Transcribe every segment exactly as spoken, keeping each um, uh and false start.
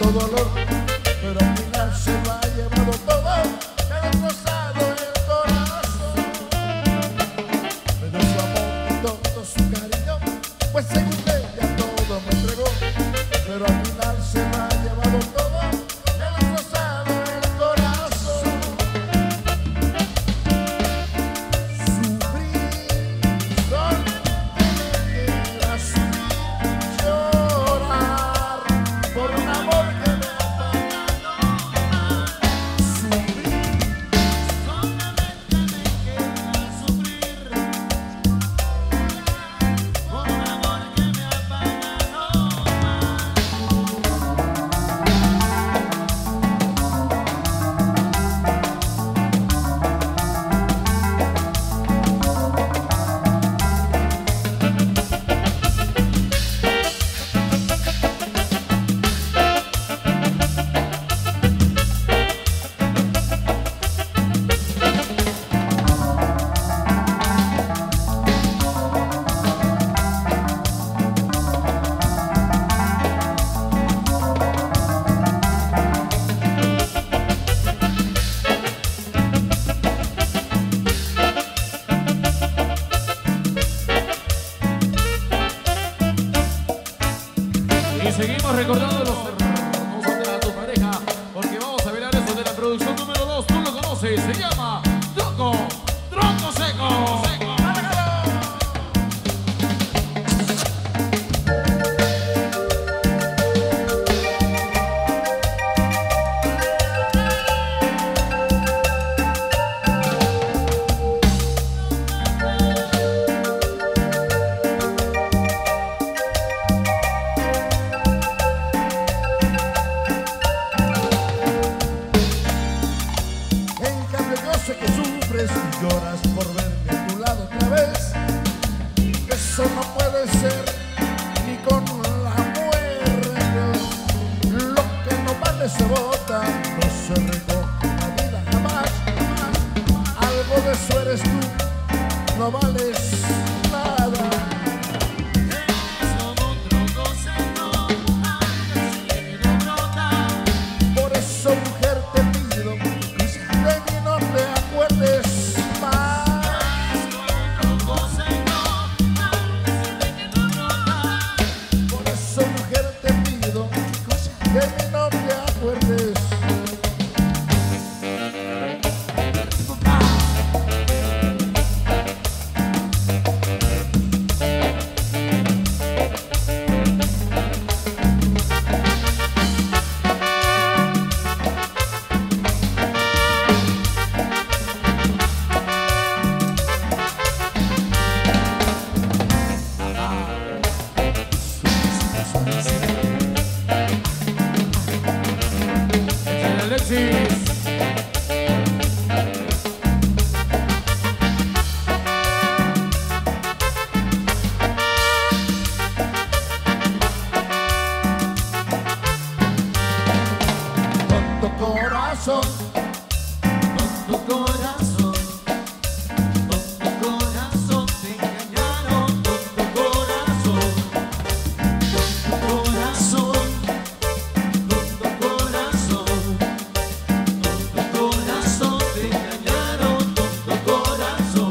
dolor, pero al final se lo ha llevado todo, me ha destrozado el corazón. Me dio su amor y todo su cariño, pues según ella todo me entregó, pero al final se lo ha llevado todo, me ha destrozado el corazón. Sufrir, sol que me queda sufrir, llorar por un amor que me ha pagado mal. Sufrir, solamente me queda sufrir, por un amor que me ha pagado mal. Y seguimos recordando los hermosos de tu pareja, porque vamos a ver eso de la producción número dos. Tú lo conoces, se llama Tronco, Tronco Seco. En cambio yo sé que sufres y lloras por verme a tu lado otra vez. Eso no puede ser ni con la muerte. Lo que no vale se bota, no se recoge en la vida jamás. Algo de eso eres tú, no vales nada. Por eso, mujer, te pido, de mí no te acuerdes más. Por eso, mujer, te pido, de mí no te acuerdes. Alexis. Con tu corazón, con tu corazón, con tu corazón te engañaron, con tu corazón, con tu corazón, con tu corazón, con tu corazón te engañaron, con tu corazón.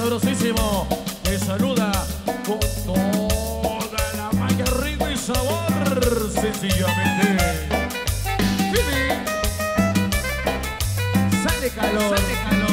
sabrosísimo. Te saluda con toda la magia, ritmo y sabor, sencillamente. Jimmy. Sale calor. Sale calor.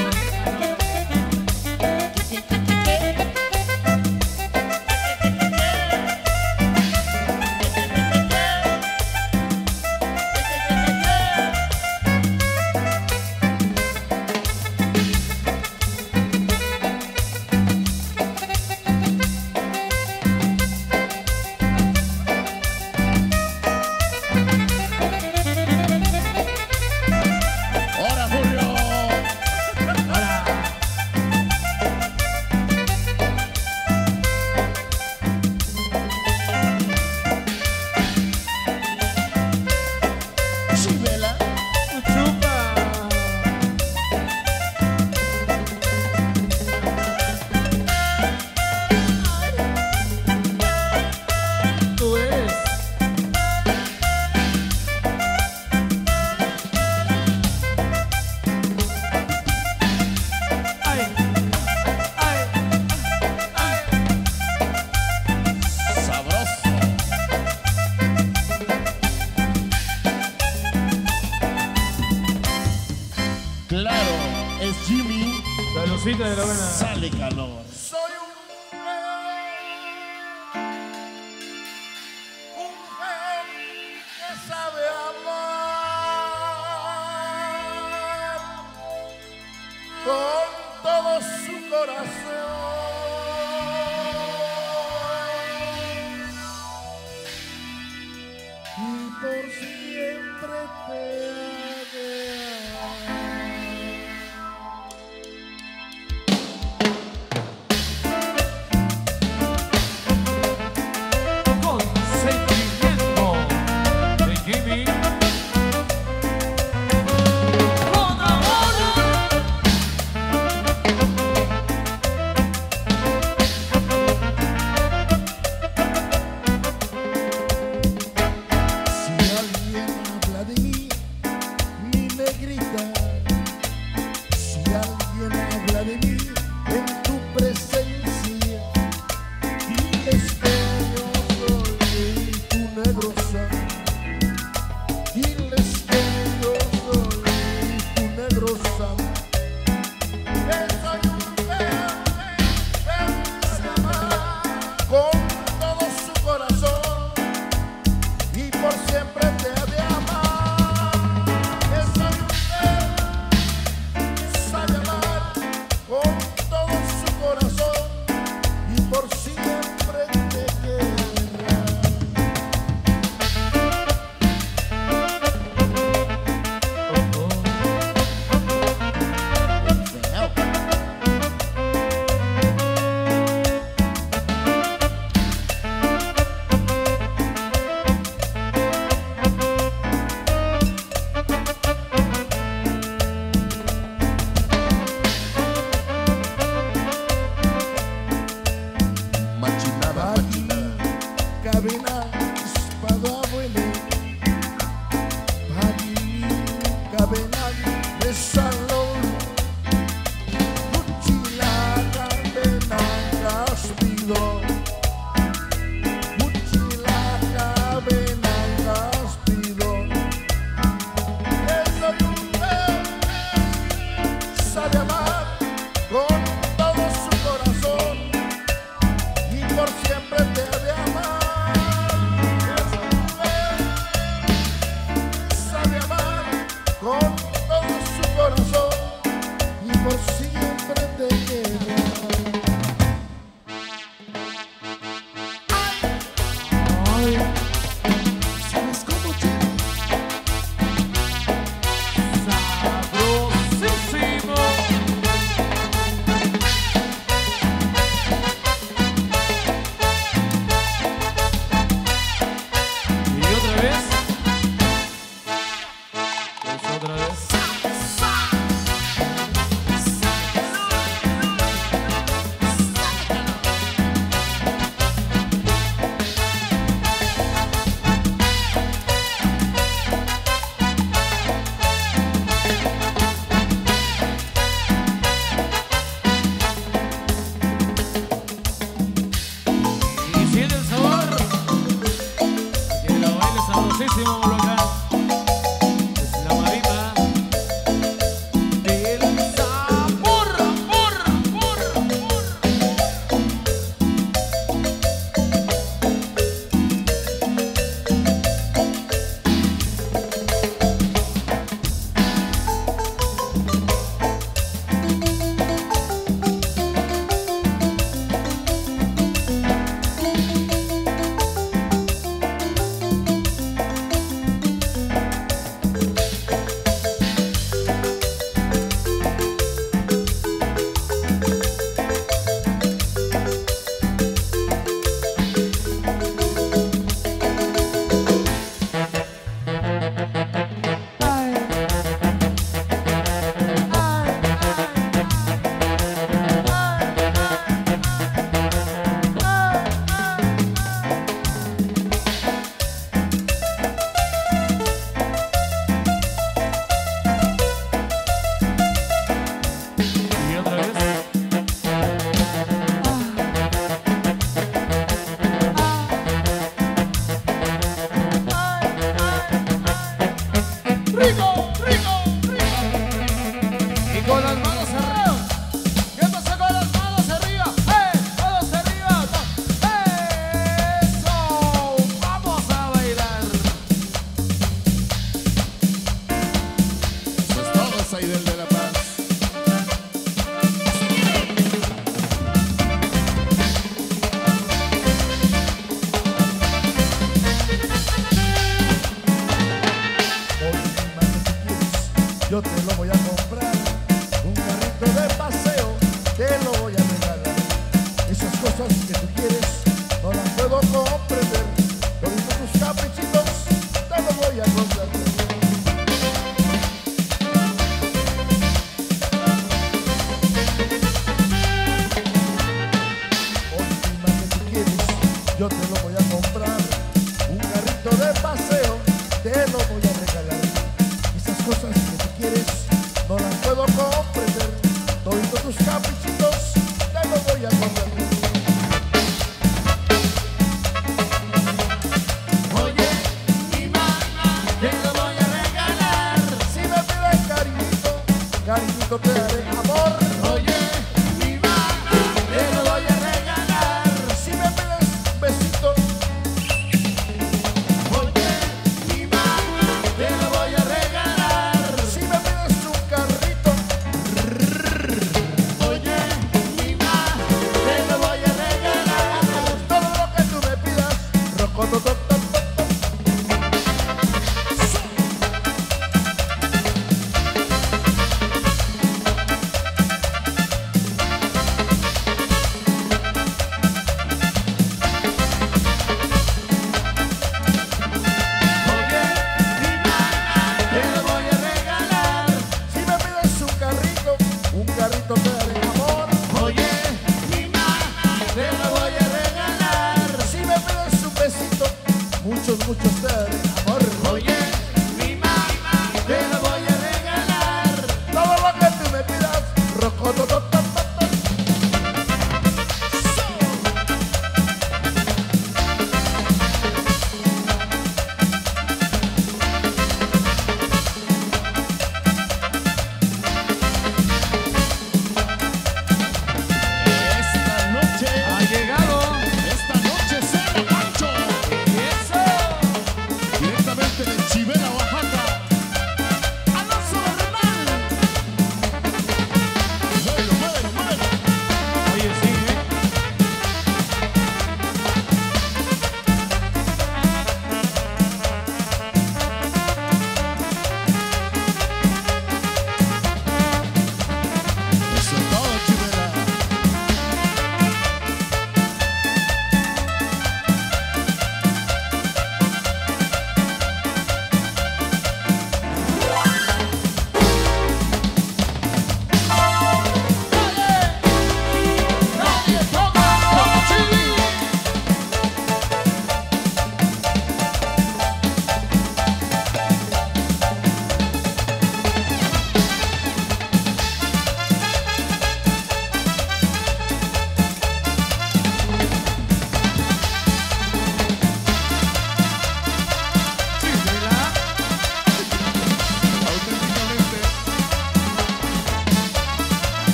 Claro, es Jimmy. Saludcita de la buena. Sale calor. Soy un mujer, un mujer que sabe amar con todo su corazón y por siempre te ha de amar. Por siempre te ha de amar. yo te lo voy a comprar. Un carrito de paseo, te lo voy a regalar. Esas cosas que tú quieres, no las puedo comprender. Todos tus caprichitos, te lo voy a comprar. Última que tú quieres, yo te lo voy a comprar. Un carrito de paseo, te lo voy a regalar. Esas cosas que tú quieres,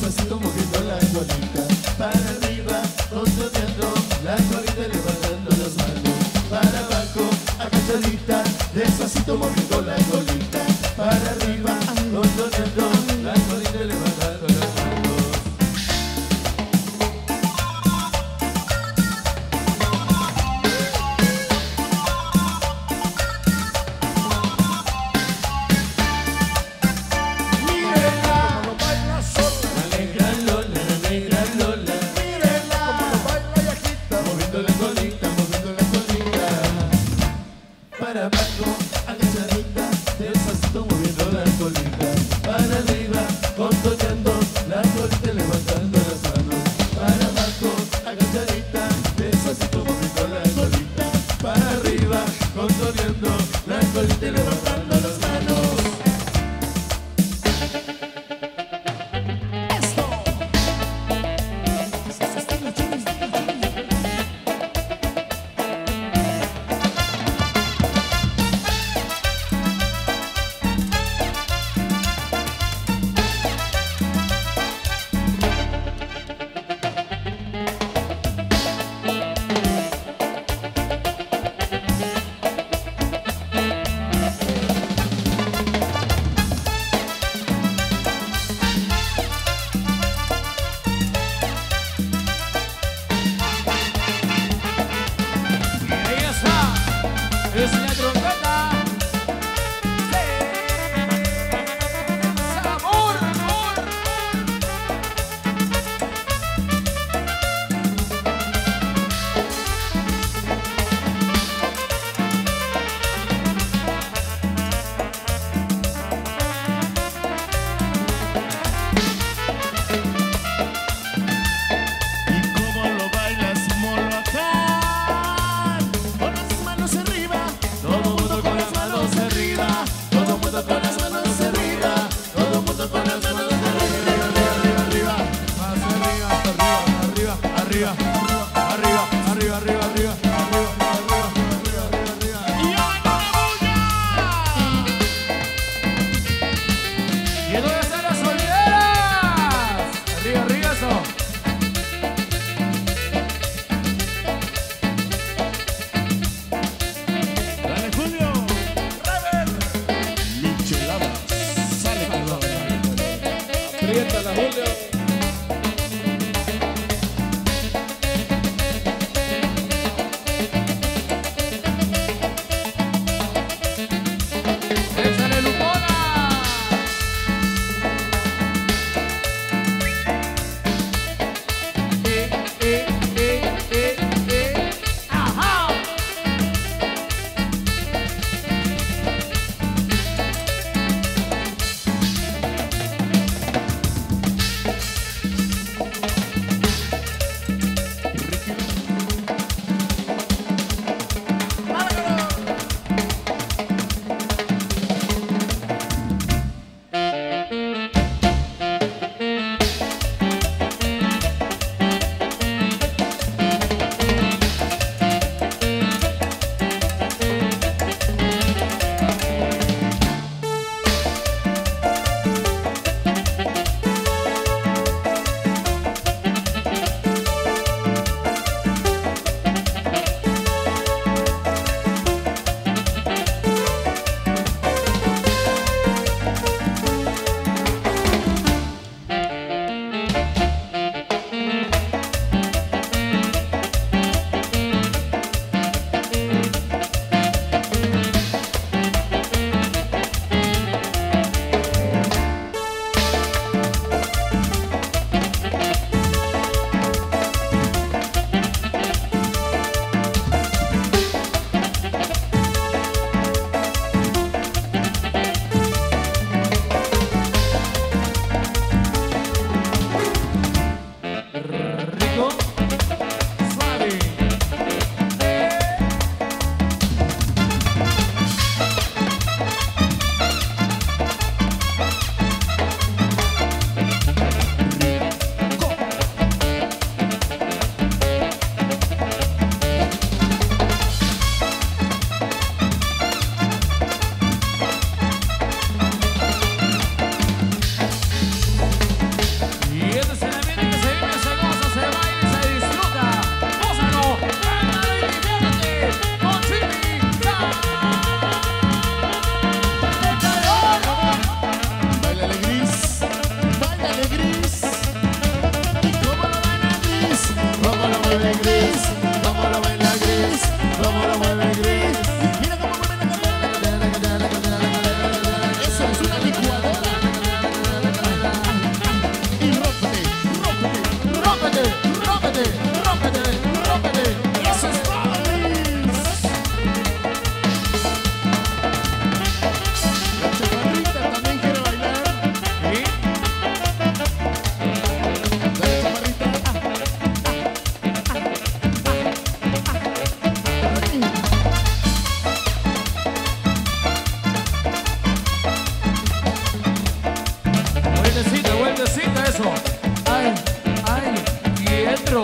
despacito moviendo la colita, para arriba, contoneando la colita, levantando las manos, para abajo, agachadita, despacito moviendo la colita, para arriba, contoneando la colita, levantando las manos. Para abajo, agachadita, despacito moviendo la colita, para arriba, contoneando la colita, levantando las manos, para abajo, agachadita, despacito moviendo la colita, para arriba, contoneando la colita, levantando las manos. Es la trompeta. Sabor, amor. ¿Y cómo lo bailas, Moloacán? Con las manos arriba, todo mundo con las manos arriba, todo mundo con las manos arriba, todo mundo con las manos arriba, arriba, arriba, arriba. Más arriba, arriba, arriba, arriba, arriba, arriba, arriba, arriba, arriba, arriba, arriba, arriba, arriba. ¡Y hagan una bulla! ¿Y dónde están las solideras? Arriba, arriba, eso. Dale, Julio. Rebel. Micheladas. Sale, Julio. Aprieta la Julio. ¡Échale Lupona! mueve Gris, cómo lo baila Gris, cómo lo mueve Gris. Mira cómo mueve la cadera. Eso es una licuadora. Y rómpete, rómpete, ¡Rómpete! ¡Rómpete! ¡Rómpete! ¡Rómpete! eso es todo, Gris. La chaparrita también quiere bailar. ¿Sí? Dale, chaparrita. Vueltecita, vueltecita, eso. ¡Ay! ¡Ay! Y entro.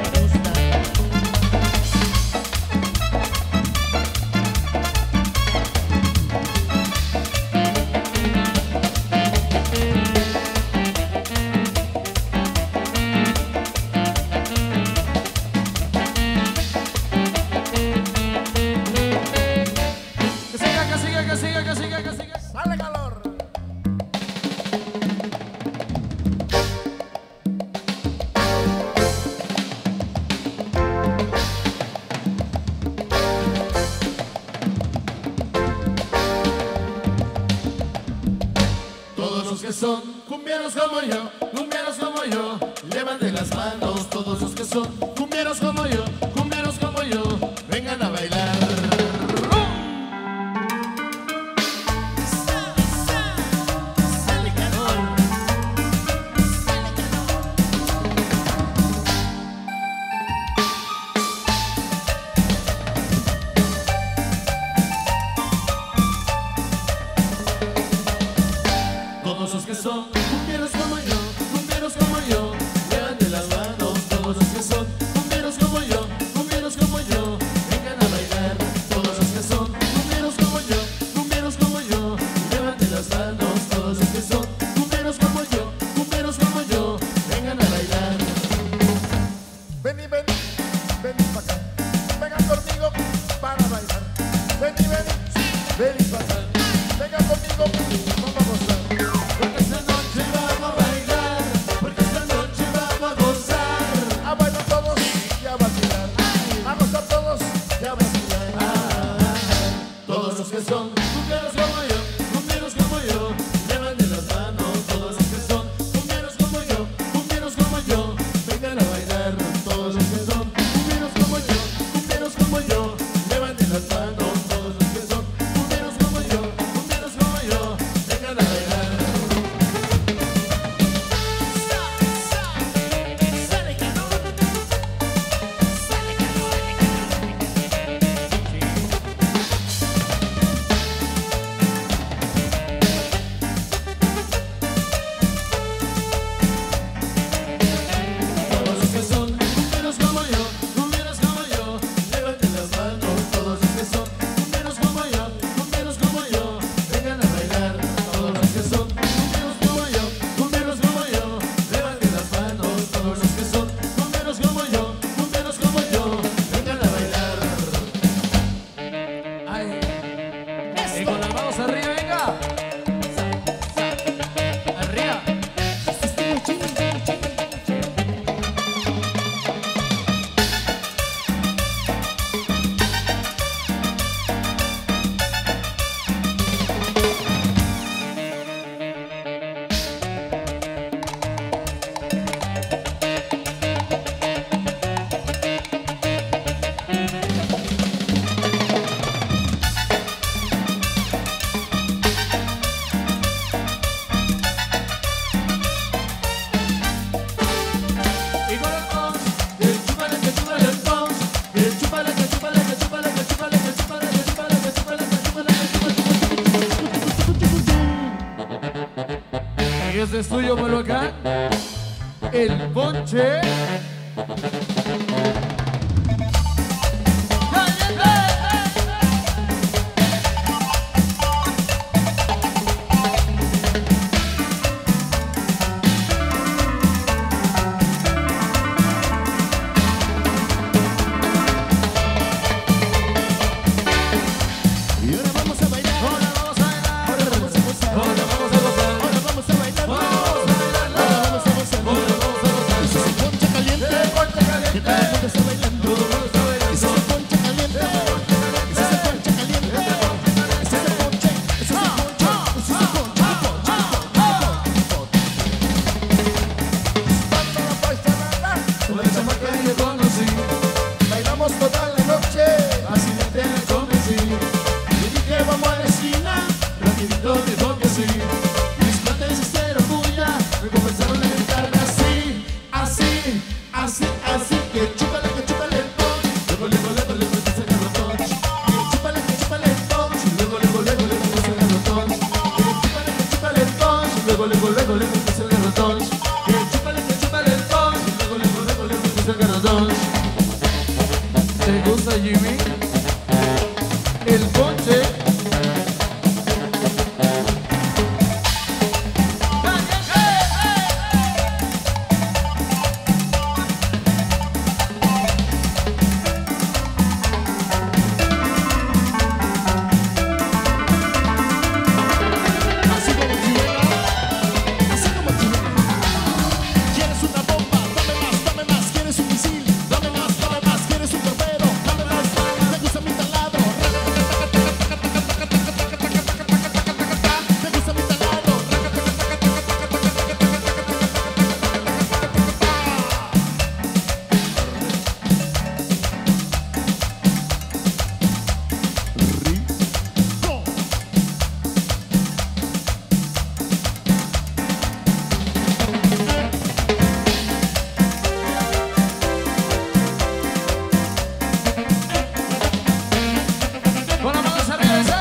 Que siga, que siga, que siga, que siga, que siga. Sale calor. Todos los que son cumbieros como yo, cumbieros como yo, levanten las manos. Todos los que son cumbieros como yo, cumbieros como yo, vengan a bailar. Sale calor. Todos los que son cumbieros como yo, cumbieros como yo, levanten las manos. Todos los que son cumbieros como yo, cumbieros como yo, vengan a bailar. Todos los que son cumbieros como yo, cumbieros como yo, levanten las manos. Todos los que son cumbieros como yo, cumbieros como yo, vengan a bailar. Ven y ven, ven y pa' acá. Vengan conmigo para bailar. Ven y ven, ven y pa' acá. Vengan conmigo, vamos a gozar. Porque esta noche vamos a bailar, porque esta noche vamos a gozar. A bailar todos y a vacilar. A gozar todos y a vacilar. Todos los que son cumbieros como yo, cumbieros como yo, levanten las manos. Todos los que son cumbieros como yo, cumbieros como yo, vengan a bailar. Todos los que son cumbieros como yo, cumbieros como yo, levanten las manos. Todos los que son cumbieros como yo, cumbieros como yo, vengan a bailar. Sale calor, sale calor. Todos los que son cumbieros como yo, cumbieros como yo, levanten las manos. Todos los que son cumbieros como yo, cumbieros como yo, vengan a bailar. Todos los que son cumbieros como yo, cumbieros como yo, levanten las manos. Todos los que son cumbieros como yo, cumbieros como yo, vengan a bailar. ¡Ay! Y con las manos arriba, venga. Arriba. Y con el pons, Que chúpale, que chúpale el pons, que chúpale, que chúpale, que chúpale, que chúpale, que chúpale, que chúpale, que chúpale, que chúpale, que chúpale. y este es tuyo, Molocan. El ponche. Y ahora vamos a bailar. Ahora vamos a bailar. Ahora vamos a gozar. Ahora vamos a gozar. Ahora vamos a bailar. Ahora vamos a bailar. Ahora vamos a gozar. Ahora vamos a gozar. Eso es el ponche caliente. El ponche caliente. Que todo el mundo así, así que chúpale, que chúpale el punch. Luego, luego, luego le metes el garrotón. Que chúpale, que chúpale el punch. Luego, luego, luego le metes el garrotón. Que chúpale, que chúpale el punch. Luego, luego, luego le metes el garrotón. Que chúpale, que chúpale el punch. Luego, luego, luego le metes el garrotón. ¿Te gusta, Jimmy? El ponche. Así como chilena, así como chilena. ¿Quieres una bomba? Dame más, dame más. ¿Quieres un misil? Dame más, dame más. ¿Quieres un torpedo? Dame más. ¿Te gusta mi taladro? ¿Te gusta mi taladro? Rico. Con las manos arriba, ese.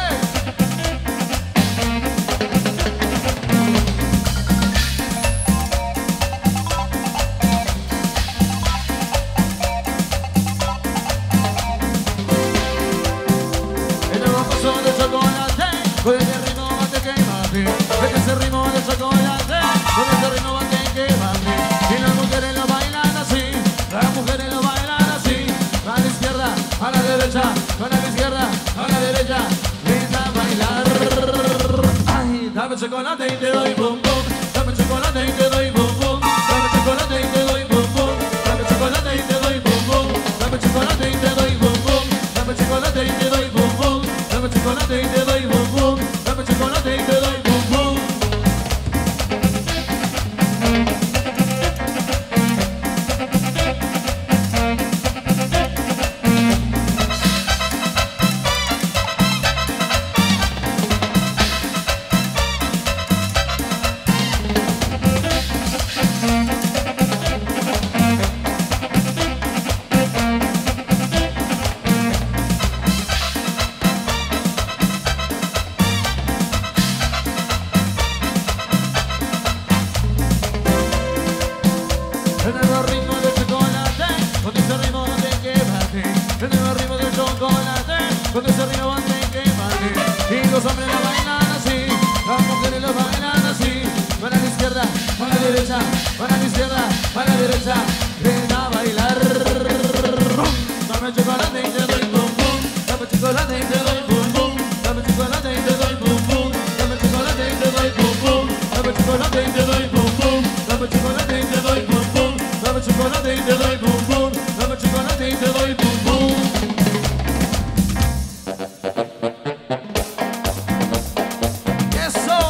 El hermoso de chocolate, con ese ritmo bate que mate, con ese ritmo de chocolate, con ese ritmo bate que mate. Y las mujeres lo bailan así, las mujeres lo bailan así, a la izquierda, a la derecha, a la izquierda, a la derecha, ven a bailar. Ay, dame chocolate y te doy bum bum, dame chocolate y te doy bum bum, dame chocolate y te doy bum bum, dame chocolate y te doy bum bum, dame chocolate y te doy bum bum, dame chocolate y te doy bum bum, dame chocolate y te doy bum bum, dame chocolate y te doy bum bum. El nuevo ritmo de chocolate, con ese ritmo de que bate. El nuevo ritmo de chocolate, con ese ritmo de que bate. Y los hombres lo bailan así, las mujeres lo bailan así. Para la izquierda, para la derecha, para la izquierda, para la derecha. Ven a bailar. Dame chocolate y te doy bum bum. Dame chocolate y te doy bum bum. Dame chocolate y te doy bum bum. Dame chocolate y te doy bum bum. Dame chocolate y te doy bum bum. Dame chocolate y te doy bum bum. Dame chocolate y te doy bum bum. Dame chocolate y te doy bum bum. ¡Eso!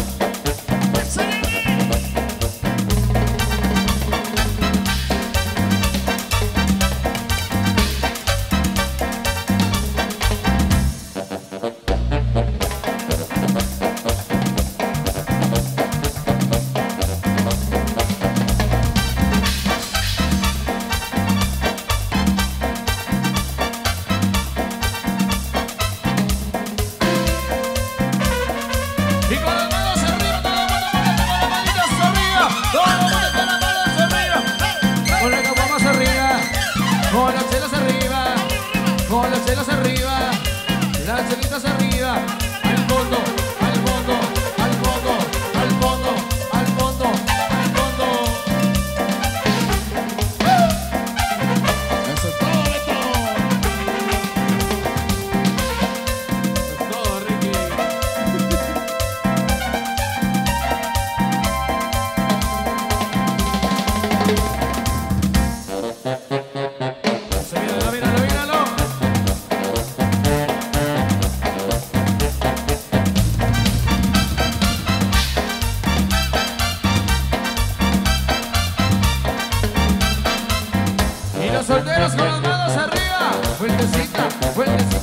Y con las manos arriba, todo el mundo con las manitas arriba, todo el mundo con las manos arriba, con las caguamas arriba, con las chelas arriba, con las chelas arriba, las chelitas arriba, al fondo, al fondo, al fondo, al fondo, al fondo, al fondo. Eso es todo, Beto. Es todo, Ricky. Míralo, míralo, míralo. Y los solteros con las manos arriba. Fuertecita, fuertecita.